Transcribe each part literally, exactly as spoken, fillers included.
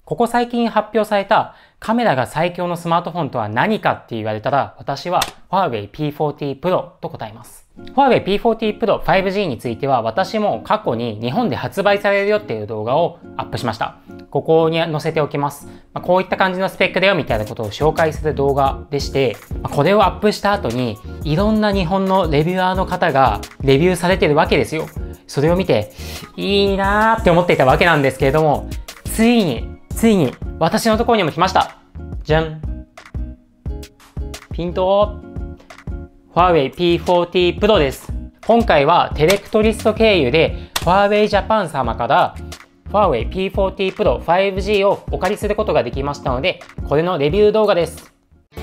ここ最近発表されたカメラが最強のスマートフォンとは何かって言われたら、私は ファーウェイ ピーフォーティー Pro と答えます。ファーウェイ ピーフォーティー Pro ファイブジー については私も過去に日本で発売されるよっていう動画をアップしました。ここに載せておきます。まあ、こういった感じのスペックだよみたいなことを紹介する動画でして、まあ、これをアップした後にいろんな日本のレビュアーの方がレビューされてるわけですよ。それを見ていいなーって思っていたわけなんですけれども、ついについに私のところにも来ました。じゃん。ピントファーウェイ ピーフォーティー Pro です。今回はテレクトリスト経由でファーウェイジャパン様からファーウェイ ピーフォーティー Pro ファイブジー をお借りすることができましたので、これのレビュー動画です。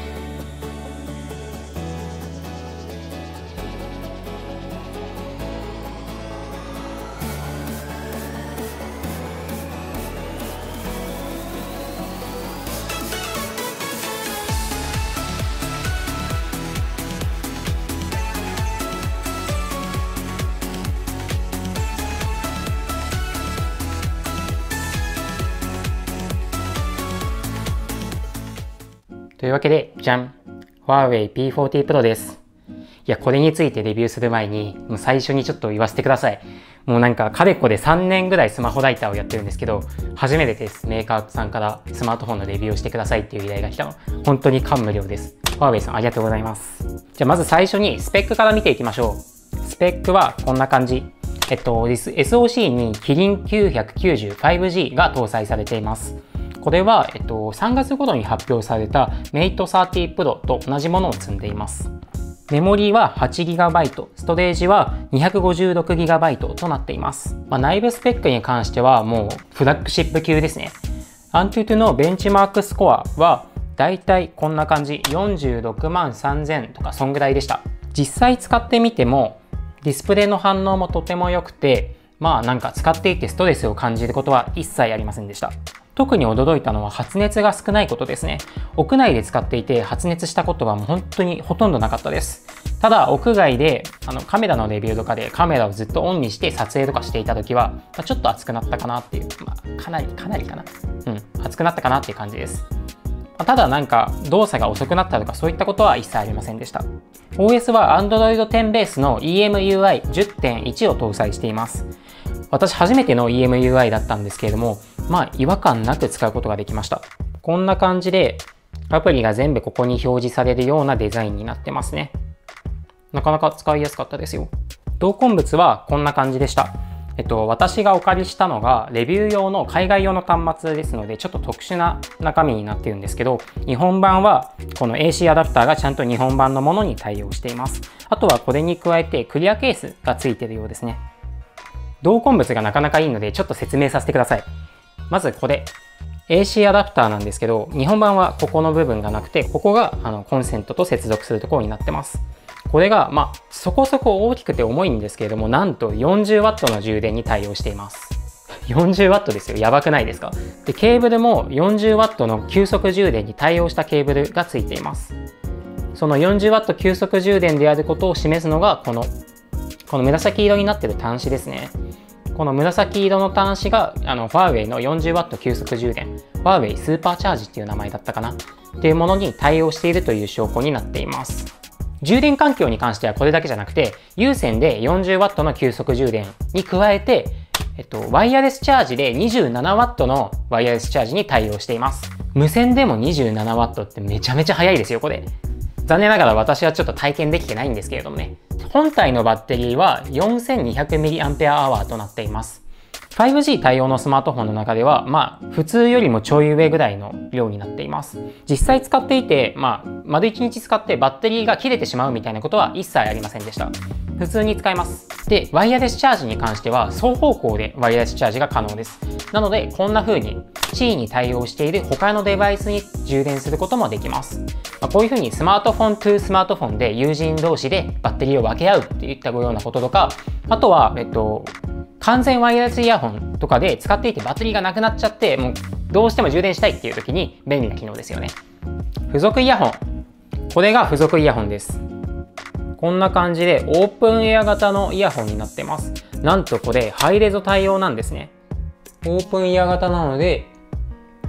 というわけで、じゃん。ファーウェイ ピーフォーティー Pro です。いや、これについてレビューする前に、もう最初にちょっと言わせてください。もうなんか、かれこでさんねんぐらいスマホライターをやってるんですけど、初めてです。メーカーさんからスマートフォンのレビューをしてくださいっていう依頼が来たの。本当に感無量です。ファーウェイさん、ありがとうございます。じゃあ、まず最初にスペックから見ていきましょう。スペックはこんな感じ。えっと、エスオーシー にキリンきゅうひゃくきゅうじゅう ファイブジー が搭載されています。これは、えっと、さんがつ頃に発表された メイトサーティー Pro と同じものを積んでいます。メモリは はちギガバイト、ストレージは にひゃくごじゅうろくギガバイト となっています。まあ、内部スペックに関してはもうフラッグシップ級ですね。アントゥトゥのベンチマークスコアはだいたいこんな感じ、よんじゅうろくまんさんぜんとかそんぐらいでした。実際使ってみてもディスプレイの反応もとても良くて、まあなんか使っていてストレスを感じることは一切ありませんでした。特に驚いたのは発熱が少ないことですね。屋内で使っていて発熱したことはもう本当にほとんどなかったです。ただ屋外であのカメラのレビューとかでカメラをずっとオンにして撮影とかしていた時は、まあ、ちょっと熱くなったかなっていう、まあ、かなりかなりかなうん熱くなったかなっていう感じです。まあ、ただなんか動作が遅くなったとかそういったことは一切ありませんでした。 オーエス は アンドロイドテン ベースの イーエムユーアイじゅってんいち を搭載しています。私初めての イーエムユーアイ だったんですけれども、まあ違和感なく使うことができました。こんな感じでアプリが全部ここに表示されるようなデザインになってますね。なかなか使いやすかったですよ。同梱物はこんな感じでした。えっと、私がお借りしたのがレビュー用の海外用の端末ですので、ちょっと特殊な中身になっているんですけど、日本版はこの エーシー アダプターがちゃんと日本版のものに対応しています。あとはこれに加えてクリアケースがついているようですね。同梱物がなかなかいいのでちょっと説明させてください。まずこれ エーシー アダプターなんですけど、日本版はここの部分がなくて、ここがあのコンセントと接続するところになってます。これがまあそこそこ大きくて重いんですけれども、なんと よんじゅうワット の充電に対応しています。よんじゅうワット ですよ。やばくないですか？でケーブルも よんじゅうワット の急速充電に対応したケーブルがついています。その よんじゅうワット 急速充電であることを示すのがこのこの紫色になっている端子ですね。この紫色の端子があのファーウェイの よんじゅうワット 急速充電、ファーウェイスーパーチャージっていう名前だったかなっていうものに対応しているという証拠になっています。充電環境に関してはこれだけじゃなくて、有線で よんじゅうワット の急速充電に加えて、えっと、ワイヤレスチャージで にじゅうななワット のワイヤレスチャージに対応しています。無線でも にじゅうななワット ってめちゃめちゃ速いですよ、これ。残念ながら私はちょっと体験できてないんですけれどもね。本体のバッテリーは よんせんにひゃくミリアンペアアワー となっています。ファイブジー 対応のスマートフォンの中では、まあ、普通よりもちょい上ぐらいの量になっています。実際使っていて、まあ、丸いちにち使ってバッテリーが切れてしまうみたいなことは一切ありませんでした。普通に使えます。で、ワイヤレスチャージに関しては、双方向でワイヤレスチャージが可能です。なので、こんな風に シー に対応している他のデバイスに充電することもできます。まあ、こういう風にスマートフォントゥスマートフォンで友人同士でバッテリーを分け合うっていったようなこととか、あとは、えっと、完全ワイヤレスイヤホンとかで使っていてバッテリーがなくなっちゃって、もうどうしても充電したいっていう時に便利な機能ですよね。付属イヤホン。これが付属イヤホンです。こんな感じでオープンエア型のイヤホンになってます。なんとこれハイレゾ対応なんですね。オープンエア型なので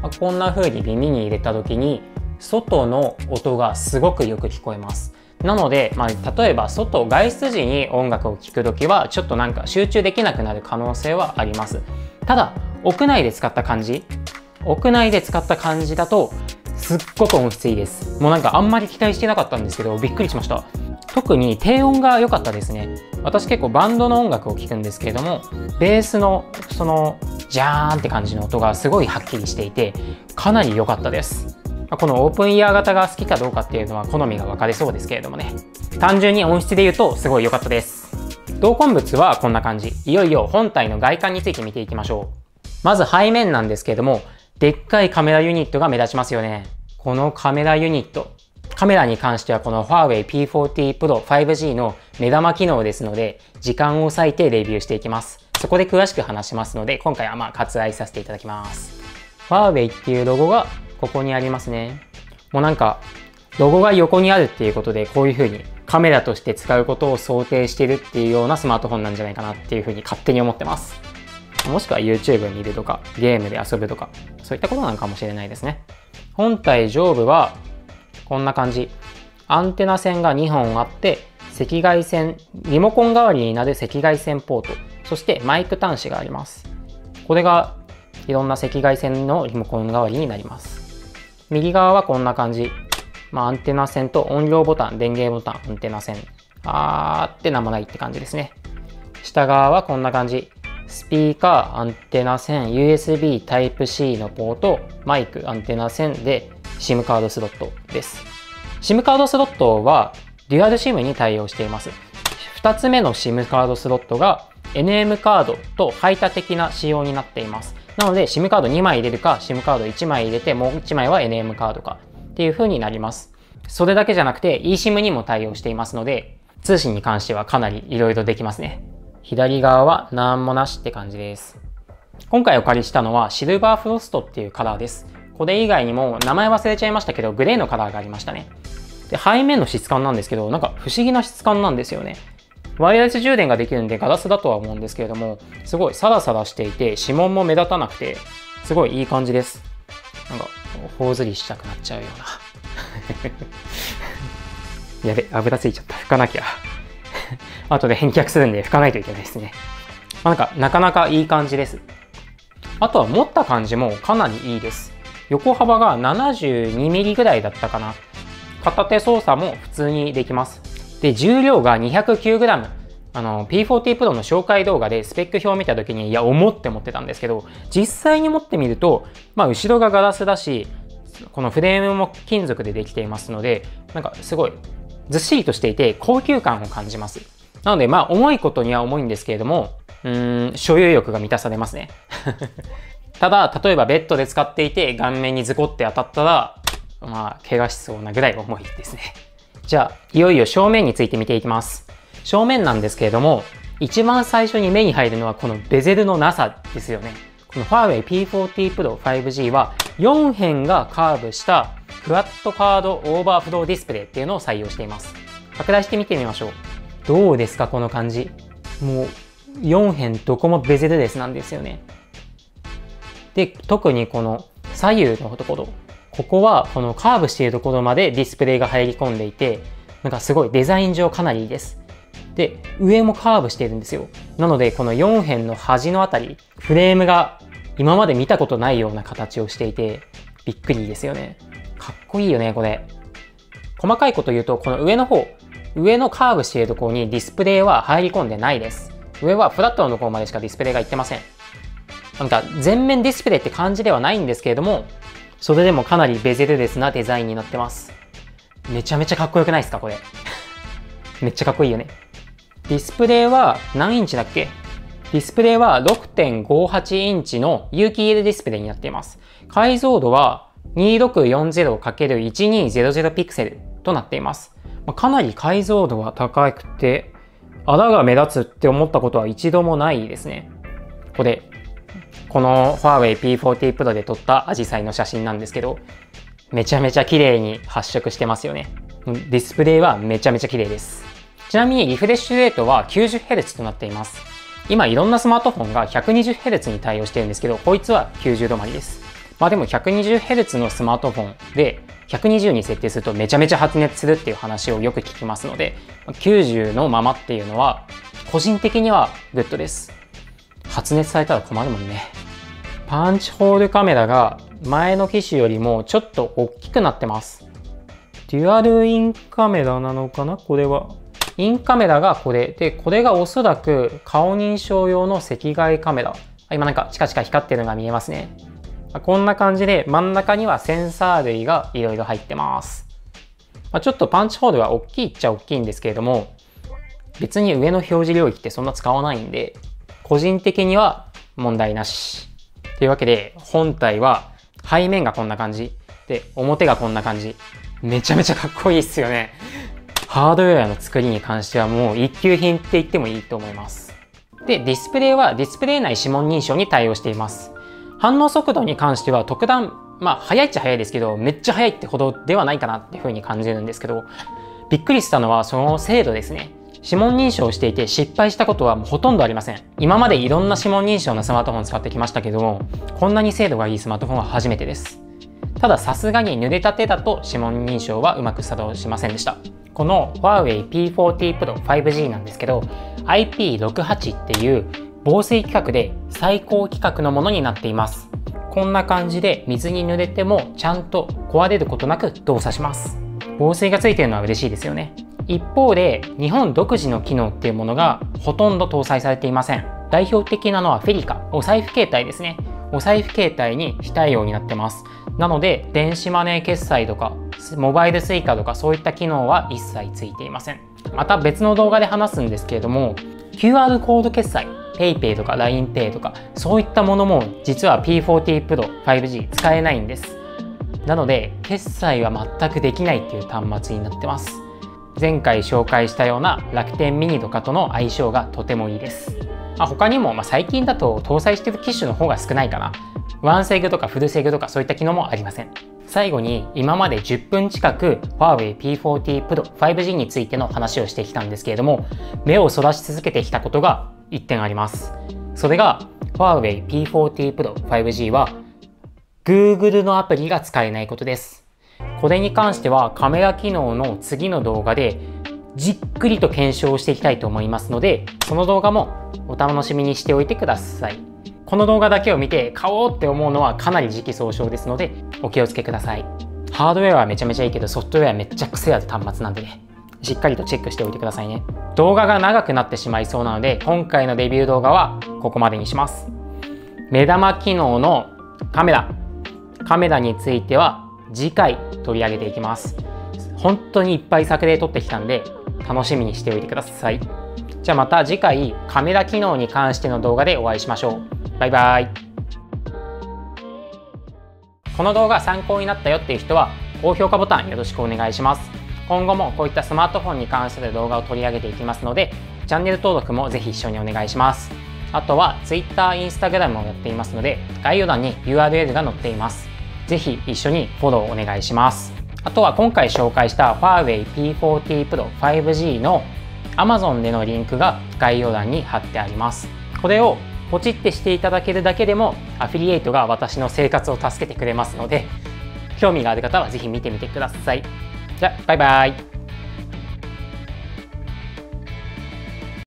こんな風に耳に入れた時に外の音がすごくよく聞こえます。なので、まあ、例えば外外出時に音楽を聴く時はちょっとなんか集中できなくなる可能性はあります。ただ屋内で使った感じ屋内で使った感じだとすっごく音質いいです。もうなんかあんまり期待してなかったんですけどびっくりしました。特に低音が良かったですね。私結構バンドの音楽を聴くんですけれども、ベースのそのジャーンって感じの音がすごいはっきりしていてかなり良かったです。このオープンイヤー型が好きかどうかっていうのは好みが分かれそうですけれどもね。単純に音質で言うとすごい良かったです。同梱物はこんな感じ。いよいよ本体の外観について見ていきましょう。まず背面なんですけれども、でっかいカメラユニットが目立ちますよね。このカメラユニット。カメラに関してはこの Huawei ピーフォーティー Pro ファイブジー の目玉機能ですので、時間を割いてレビューしていきます。そこで詳しく話しますので、今回はまあ割愛させていただきます。Huawei っていうロゴがここにありますね。もうなんか、ロゴが横にあるっていうことで、こういう風にカメラとして使うことを想定してるっていうようなスマートフォンなんじゃないかなっていう風に勝手に思ってます。もしくは YouTube 見るとか、ゲームで遊ぶとか、そういったことなのかもしれないですね。本体上部は、こんな感じ。アンテナ線がにほんあって、赤外線、リモコン代わりになる赤外線ポート、そしてマイク端子があります。これがいろんな赤外線のリモコン代わりになります。右側はこんな感じ。まあ、アンテナ線と音量ボタン、電源ボタン、アンテナ線。あーってなんもないって感じですね。下側はこんな感じ。スピーカー、アンテナ線、ユーエスビー タイプシー のポート、マイク、アンテナ線で SIM カードスロットです。SIM カードスロットはデュアル SIM に対応しています。ふたつめの SIM カードスロットが エヌエム カードと排他的な仕様になっています。なので SIM カードにまい入れるか SIM カードいちまい入れてもういちまいは エヌエム カードかっていう風になります。それだけじゃなくて eSIM にも対応していますので通信に関してはかなり色々できますね。左側は何もなしって感じです。今回お借りしたのはシルバーフロストっていうカラーです。これ以外にも名前忘れちゃいましたけどグレーのカラーがありましたね。で背面の質感なんですけどなんか不思議な質感なんですよね。ワイヤレス充電ができるんでガラスだとは思うんですけれどもすごいサラサラしていて指紋も目立たなくてすごいいい感じです。なんか頬ずりしたくなっちゃうようなやべ油ついちゃった拭かなきゃ後で返却するんで拭かないといけないですね。まあ、なんかなかなかいい感じです。あとは持った感じもかなりいいです。横幅が ななじゅうにミリ ぐらいだったかな。片手操作も普通にできます。で、重量が にひゃくきゅうグラム。あの、ピーフォーティー Pro の紹介動画でスペック表を見た時に、いや、重って思ってたんですけど、実際に持ってみると、まあ、後ろがガラスだし、このフレームも金属でできていますので、なんかすごいずっしりとしていて高級感を感じます。なので、まあ、重いことには重いんですけれども、うーん、所有欲が満たされますね。ただ、例えばベッドで使っていて顔面にズコって当たったら、まあ、怪我しそうなぐらい重いですね。じゃあ、いよいよ正面について見ていきます。正面なんですけれども、一番最初に目に入るのはこのベゼルのなさですよね。この Huawei ピーフォーティー Pro ファイブジー はよん辺がカーブしたフラットカードオーバーフローディスプレイっていうのを採用しています。拡大して見てみましょう。どうですかこの感じ。もうよん辺どこもベゼルレスなんですよね。で、特にこの左右のところ、ここはこのカーブしているところまでディスプレイが入り込んでいて、なんかすごいデザイン上かなりいいです。で、上もカーブしているんですよ。なのでこのよん辺の端のあたり、フレームが今まで見たことないような形をしていて、びっくりですよね。かっこいいよね、これ。細かいこと言うと、この上の方、上のカーブしているところにディスプレイは入り込んでないです。上はフラットのところまでしかディスプレイがいってません。なんか全面ディスプレイって感じではないんですけれども、それでもかなりベゼルレスなデザインになってます。めちゃめちゃかっこよくないですかこれ。めっちゃかっこいいよね。ディスプレイは何インチだっけ？ディスプレイは ろくてんごはち インチの有機 イーエル ディスプレイになっています。解像度は にせんろっぴゃくよんじゅうかけるせんにひゃくピクセルとなっています。かなり解像度は高くて、あらが目立つって思ったことは一度もないですね。これ、この Huawei ピーフォーティー Pro で撮ったアジサイの写真なんですけど、めちゃめちゃ綺麗に発色してますよね。ディスプレイはめちゃめちゃ綺麗です。ちなみにリフレッシュレートは きゅうじゅっヘルツ となっています。今いろんなスマートフォンが ひゃくにじゅっヘルツ に対応してるんですけど、こいつはきゅうじゅうどまりです。 まあでも ひゃくにじゅうヘルツ のスマートフォンでひゃくにじゅうに設定するとめちゃめちゃ発熱するっていう話をよく聞きますので、きゅうじゅうのままっていうのは個人的にはグッドです。発熱されたら困るもんね。パンチホールカメラが前の機種よりもちょっと大きくなってます。デュアルインカメラなのかな、これは。インカメラがこれで、これがおそらく顔認証用の赤外カメラ。今なんかチカチカ光ってるのが見えますね。こんな感じで真ん中にはセンサー類がいろいろ入ってます。まあ、ちょっとパンチホールは大きいっちゃ大きいんですけれども、別に上の表示領域ってそんな使わないんで、個人的には問題なし。というわけで、本体は背面がこんな感じ。で、表がこんな感じ。めちゃめちゃかっこいいっすよね。ハードウェアの作りに関してはもう一級品って言ってもいいと思います。で、ディスプレイはディスプレイ内指紋認証に対応しています。反応速度に関しては特段、まあ速いっちゃ速いですけど、めっちゃ速いってほどではないかなっていう風に感じるんですけど、びっくりしたのはその精度ですね。指紋認証をしていて失敗したことはもうほとんどありません。今までいろんな指紋認証のスマートフォンを使ってきましたけども、こんなに精度がいいスマートフォンは初めてです。たださすがに濡れた手だと指紋認証はうまく作動しませんでした。この Huawei ピーフォーティー Pro ファイブジー なんですけど アイピーろくじゅうはち っていう防水規格で最高規格のものになっています。こんな感じで水に濡れてもちゃんと壊れることなく動作します。防水がついているのは嬉しいですよね。一方で日本独自の機能っていうものがほとんど搭載されていません。代表的なのはフェリカ、お財布携帯ですね。お財布携帯に非対応になってます。なので電子マネー決済とかモバイルスイカとかそういった機能は一切ついていません。また別の動画で話すんですけれども キューアール コード決済 PayPay とか ラインペイ とかそういったものも実は ピーフォーティー Pro ファイブジー 使えないんです。なので決済は全くできないっていう端末になってます。前回紹介したような楽天ミニとかとの相性がとてもいいです。まあ、他にもまあ最近だと搭載している機種の方が少ないかな。ワンセグとかフルセグとかそういった機能もありません。最後に今までじゅっぷん近く Huawei ピーフォーティー Pro ファイブジー についての話をしてきたんですけれども、目をそらし続けてきたことがいってんあります。それが Huawei ピーフォーティー Pro ファイブジー は Google のアプリが使えないことです。これに関してはカメラ機能の次の動画でじっくりと検証していきたいと思いますので、その動画もお楽しみにしておいてください。この動画だけを見て買おうって思うのはかなり時期尚早ですのでお気をつけください。ハードウェアはめちゃめちゃいいけどソフトウェアめっちゃ癖ある端末なんでね、しっかりとチェックしておいてくださいね。動画が長くなってしまいそうなので今回のレビュー動画はここまでにします。目玉機能のカメラカメラについては次回取り上げていきます。本当にいっぱい作例撮ってきたんで楽しみにしておいてください。じゃあまた次回カメラ機能に関しての動画でお会いしましょう。バイバイ。この動画参考になったよっていう人は高評価ボタンよろしくお願いします。今後もこういったスマートフォンに関する動画を取り上げていきますのでチャンネル登録もぜひ一緒にお願いします。あとは Twitter、Instagram もやっていますので概要欄に ユーアールエル が載っています。ぜひ一緒にフォローお願いします。あとは今回紹介した Huawei ピーフォーティー Pro ファイブジー の Amazon でのリンクが概要欄に貼ってあります。これをポチってしていただけるだけでもアフィリエイトが私の生活を助けてくれますので、興味がある方はぜひ見てみてください。じゃあバイバイ。